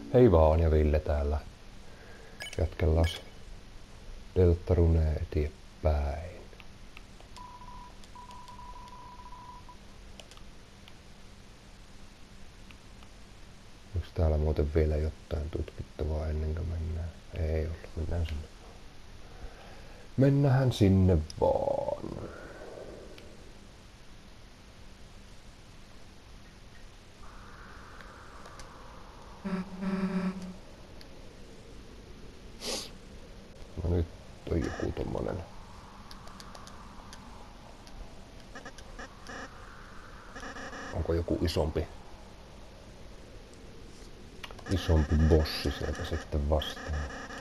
Hei vaan, ja Ville täällä. Jatkellaan Deltarunea eteenpäin. Onko täällä muuten vielä jotain tutkittavaa ennen kuin mennään? Ei ollut, mennään sinne vaan. Mennään sinne vaan. No nyt on joku tommonen. Onko joku isompi bossi sieltä sitten vastaan?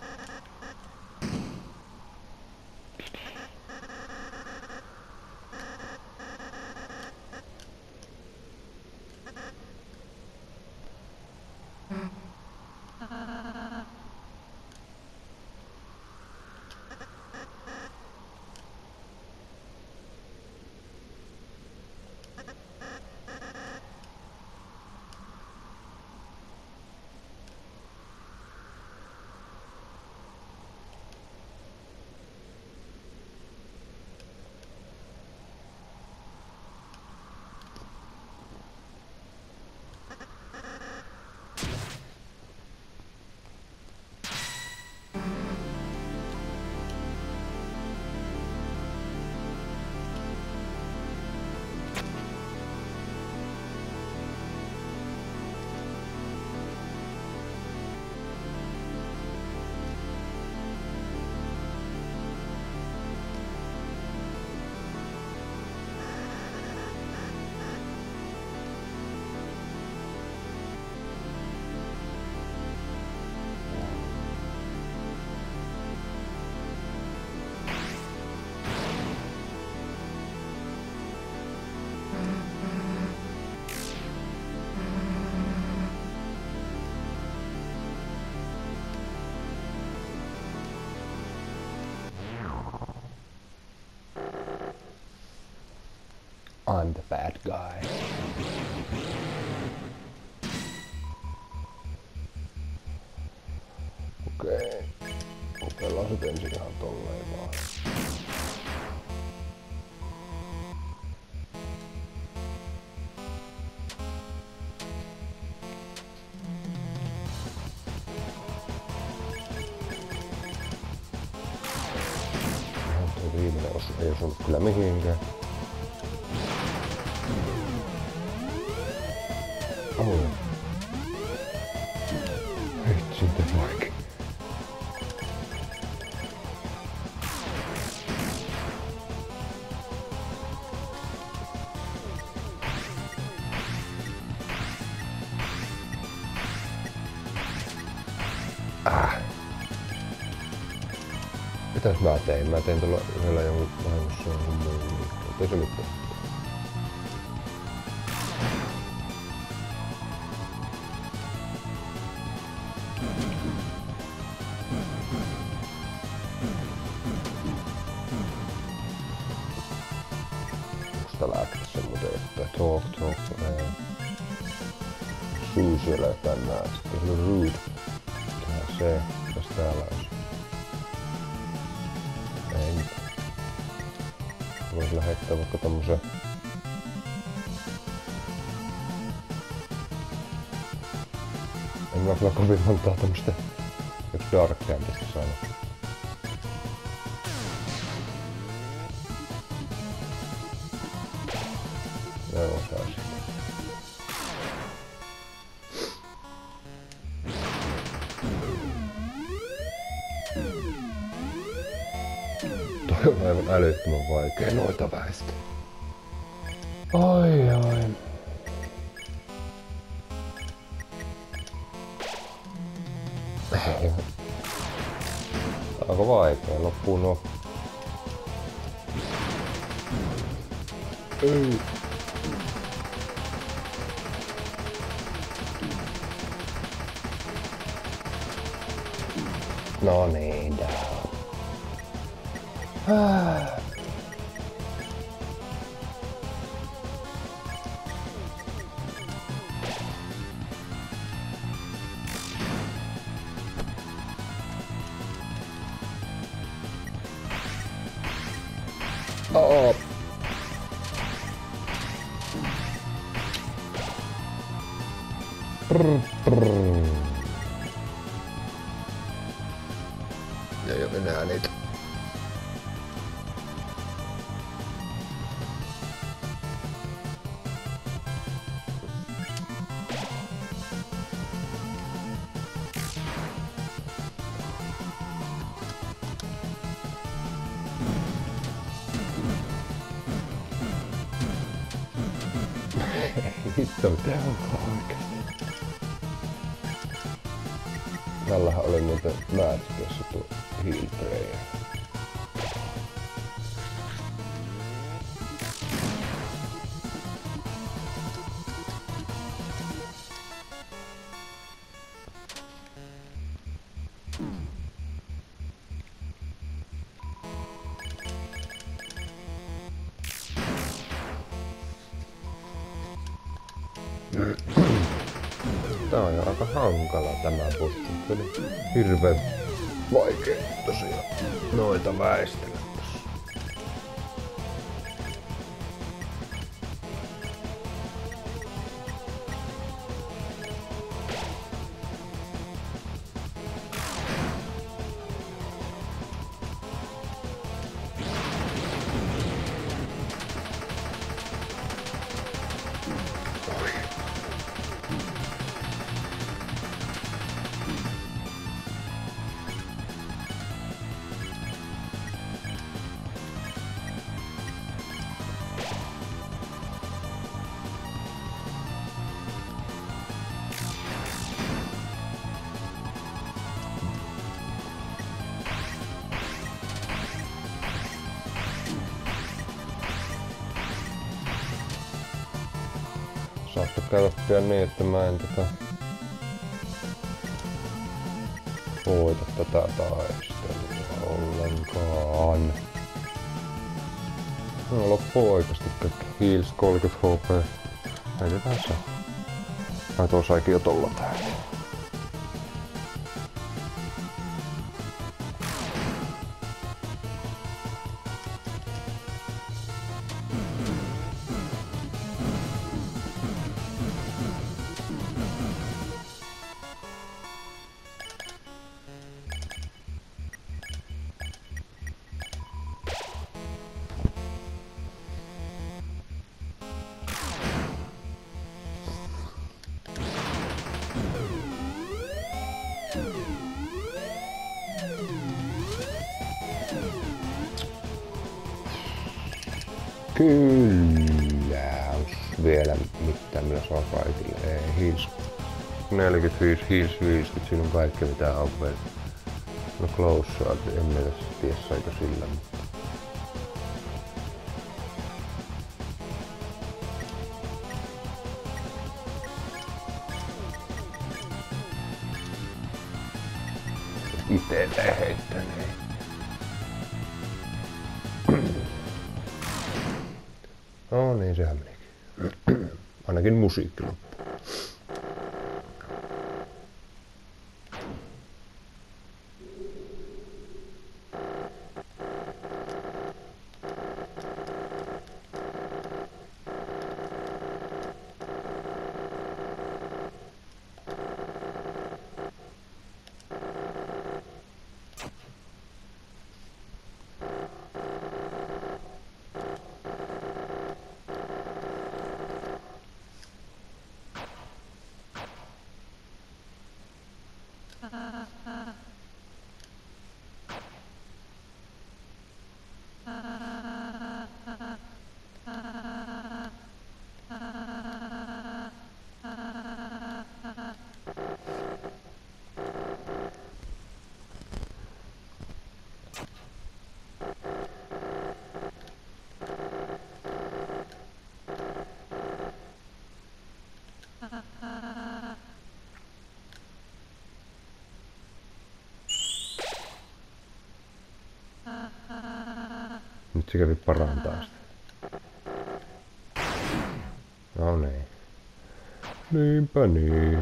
I'm the bad guy. Okei. Kokeillaan nyt ensin ihan tolleen vaan. Tuo viimeinen ei osunut kyllä mihinkään. Oh. Hitsin te vaikka. Mitäs mä tein? Mä tein tuolla yhdellä jonkun vahingossa jonkun muun liikkeen. Ei se mitään. Talk, Suu siellä tänään. Sitten se oli Rude. Tehdään se, mitäs täällä olisi. Ei mitään. Voisi lähettää vaikka tommosen. En mä kyllä kovin montaa tämmöstä yksi Dark Campista saanut. Joo, saisi. Toi on aivan älyttömän vaikea noita väistää. Ai ai. Aika vaikea, loppuu no. Ei. No niin, down. Oh. Ei oo enää niitä. Hitto, mitä onkaan oikeesti? Tällähän oli muuten määrätyssä tuo heal prayer. Tää on jo aika hankala tämä bossi. Se oli hirveen vaikea tosiaan noita väistellä tossa. Saattaa käydä pian niin, että mä en voita tätä taistelua ollenkaan. No loppuu oikeesti kaikki. Heals 30 HP. Heitetään se. Ai tuo saikin jo tolla täällä. Kyllä, onks vielä mitään millä saa kaikille? Ei, heals 45, heals 50, siinä on kaikki mitä on vielä. No close shot, en mä tässä tiedä saiko sillä, mutta... Itelle heittäneen. No niin, sehän menikin. Ainakin musiikki loppuu. Nyt se kävi parantaa sitä. No niin. Niinpä niin.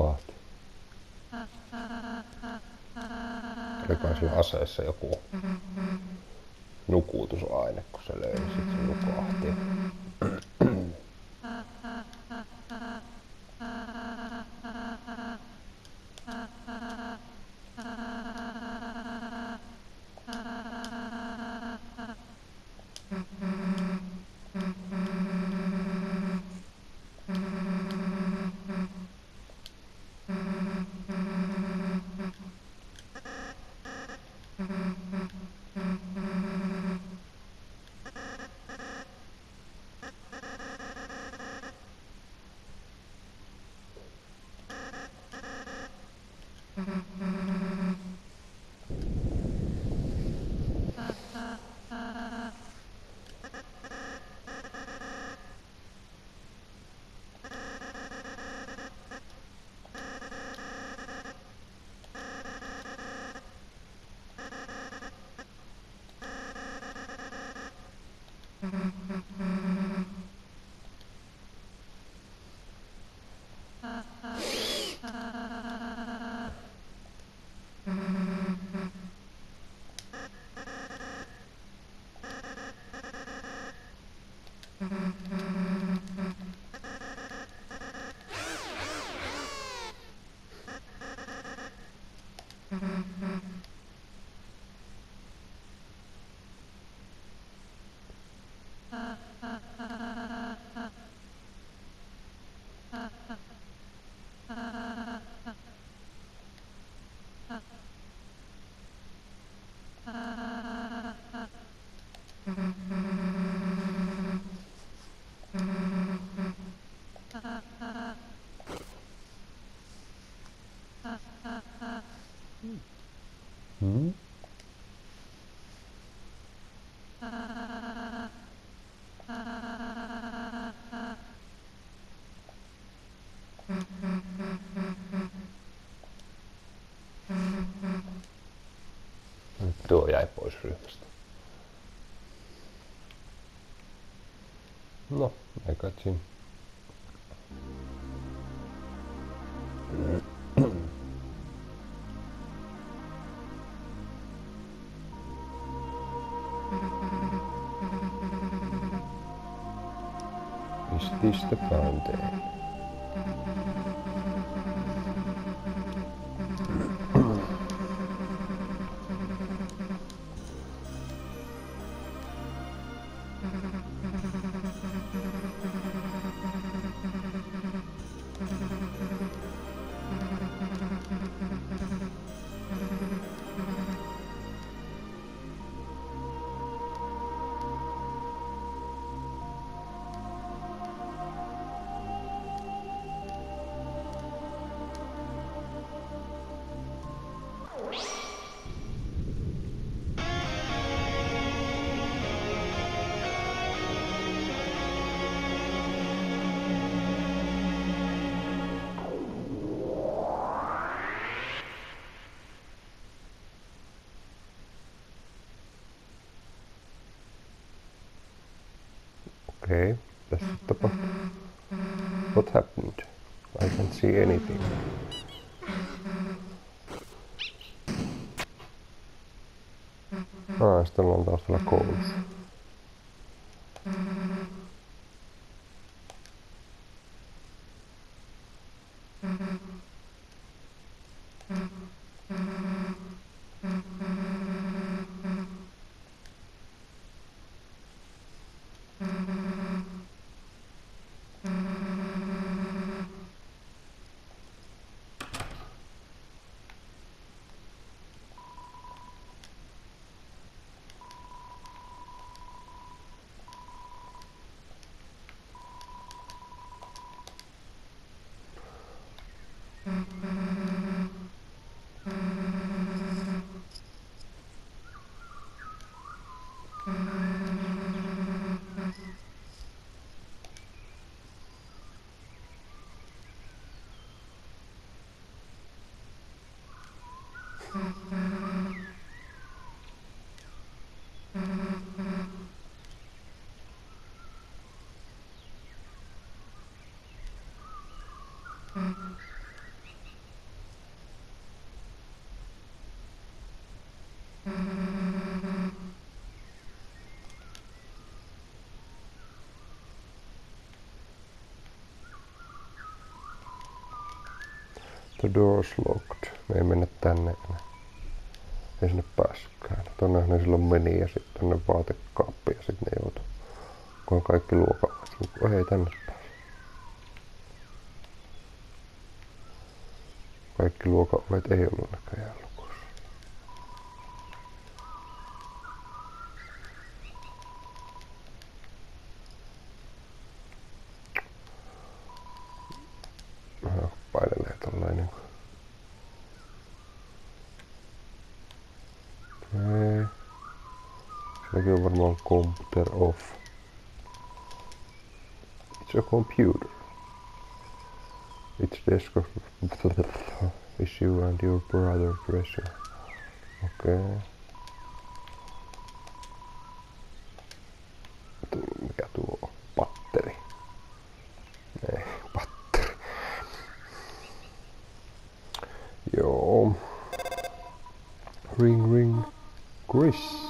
nukahti. Oliko sillä aseessa joku nukutusaine, kun se löi, sit se nukahti. Tuo jäi pois ryhmästä. No, I got you. Is this the fountain? Okay, that's the part. What happened? I can't see anything. Sitten ollaan taustalla koulussa. The door's locked. Me ei mennä tänne enää. Ei sinne pääskään. Tonne ne silloin meni ja sitten tonne vaatekaappiin ja sitten ne joutui. Kun on kaikki luokat. Ei tänne pääse. Kaikki luokaovet ei ollut näköjään lukossa. Painelee tollainen. Okei. Sielläkin on varmaan computer off. It's a computer. It's desk of is you and your brother dresser. Okei. Mikä tuo on? Patteri. Ei, patteri. Joo. Ring ring. Chris.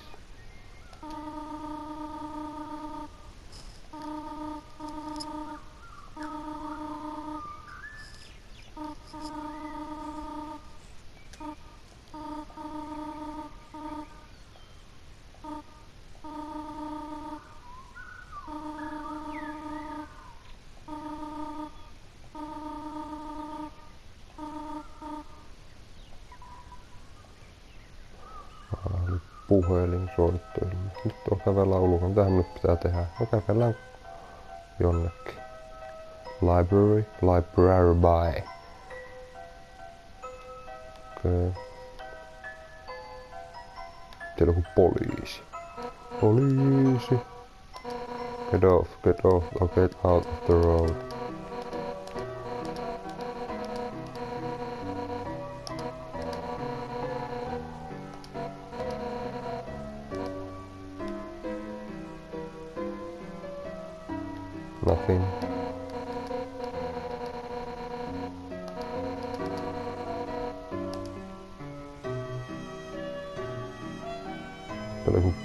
Puhelin soitto. Nyt on kävellä ulkona. Mitähän nyt pitää tehdä? No kävellään jonnekin. Library. Library by. Okei. Siellä on poliisi. Poliisi. Get off, or get out of the road. Nothing. Joku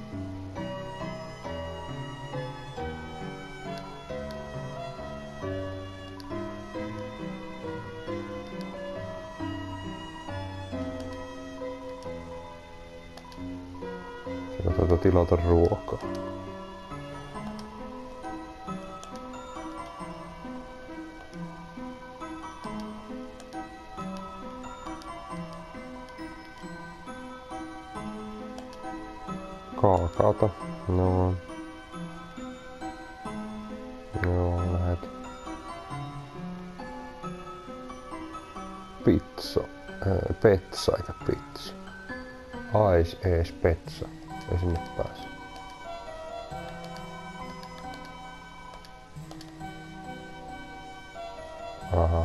siellä taitaa tilata ruokaa. Kaakaota. No. Joo, lähet. Pizza. Petsa eikä pizza. Ais ees petsa. Ei sinne pääse. Aha.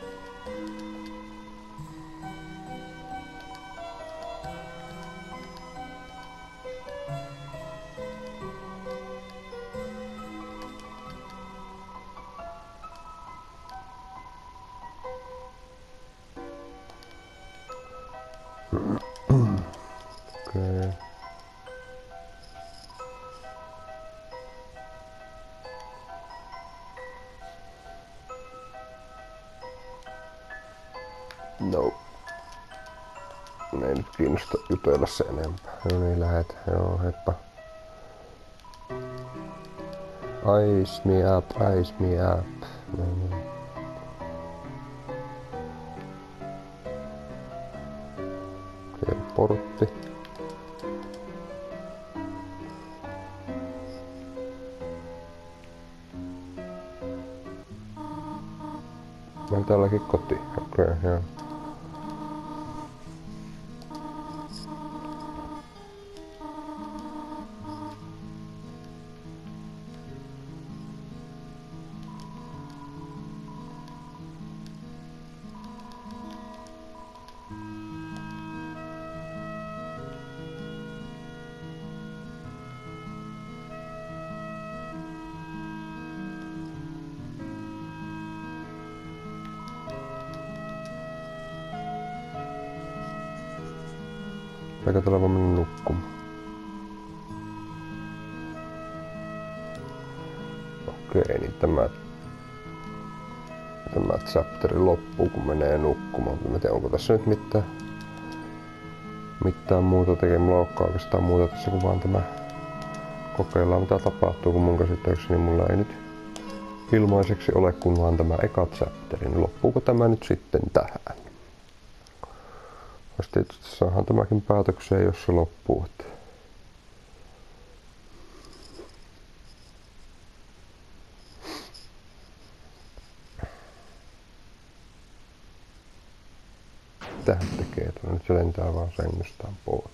Okei. No. Ei nyt kiinnosta jutella se enempää. No niin, lähet. Joo, heippa. Ice me up, ice me up. No niin. Okei, portti. Mä oon täälläkin koti. Okei, joo. Eikä tällä vaan mennä nukkumaan. Okei, niin tämä tämä chapteri loppuu, kun menee nukkumaan. Mä tiedän, onko tässä nyt mitään muuta tekemään. Mulla ei oikeastaan muuta tässä, kun vaan tämä kokeillaan mitä tapahtuu, kun mun käsittääkseni mulla ei nyt ilmaiseksi ole, kun vaan tämä eka chapteri. Niin loppuuko tämä nyt sitten tähän? Tietysti saadaan tämäkin päätökseen, jos se loppuu. Tähän tekee tuonne. Nyt se lentää vaan sängystään pois.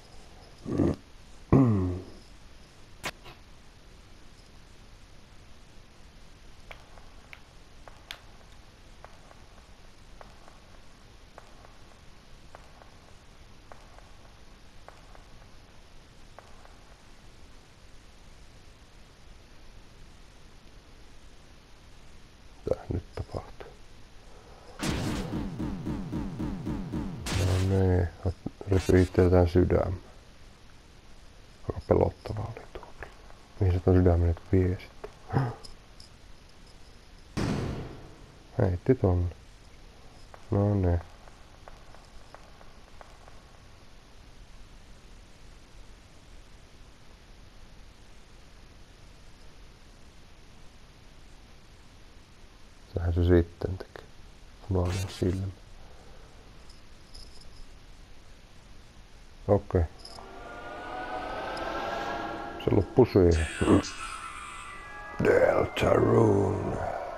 Mitä nyt tapahtuu? No niin, repii itseltään sydämä. Aika pelottavaa oli tuo. Mihin se ton sydämen nyt vie sitten? Heitti tonne. No niin. Tähän se sitten tekee. Punainen silmä. Okei. Se loppui siihen. Deltarune.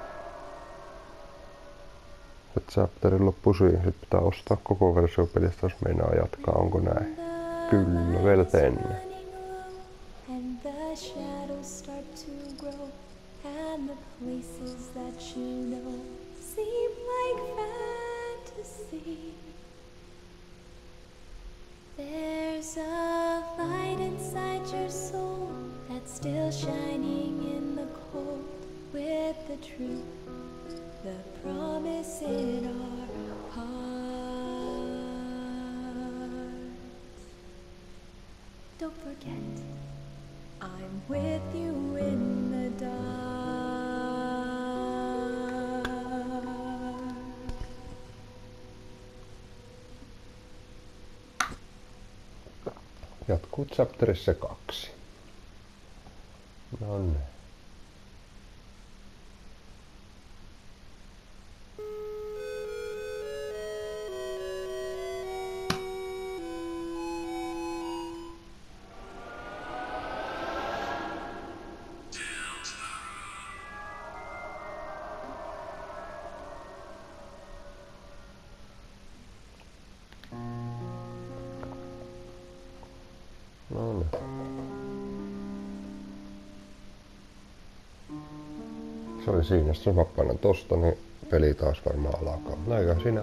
Se chapteri loppui siihen. Sitten pitää ostaa koko versio pelistä, jos meinaa jatkaa. Onko näin? Kyllä, vielä ennen. There's a light inside your soul that's still shining in the cold with the truth, the promise in our hearts. Don't forget, I'm with you in the dark. Jatkuu chapterissa 2. No niin. No niin. Se oli siinä. Sitten jos mä painan tosta, niin peli taas varmaan alkaa. No eikä siinä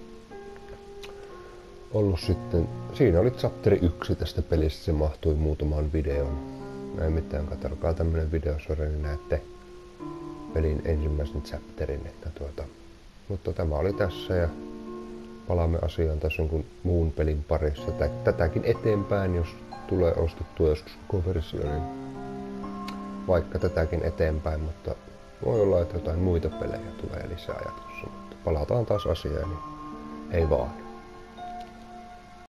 ollut sitten... Siinä oli chapteri 1 tästä pelistä. Se mahtui muutamaan videon. Ei mitään, katsokaa tämmönen videosarja, niin näette pelin ensimmäisen chapterin. Mutta tämä oli tässä ja palaamme asiaan tässä jonkun muun pelin parissa. Tätäkin eteenpäin, jos tulee ostettua joskus koko versio, niin vaikka tätäkin eteenpäin, mutta voi olla, että jotain muita pelejä tulee lisää jatkossa, mutta palataan taas asiaan, niin ei vaan.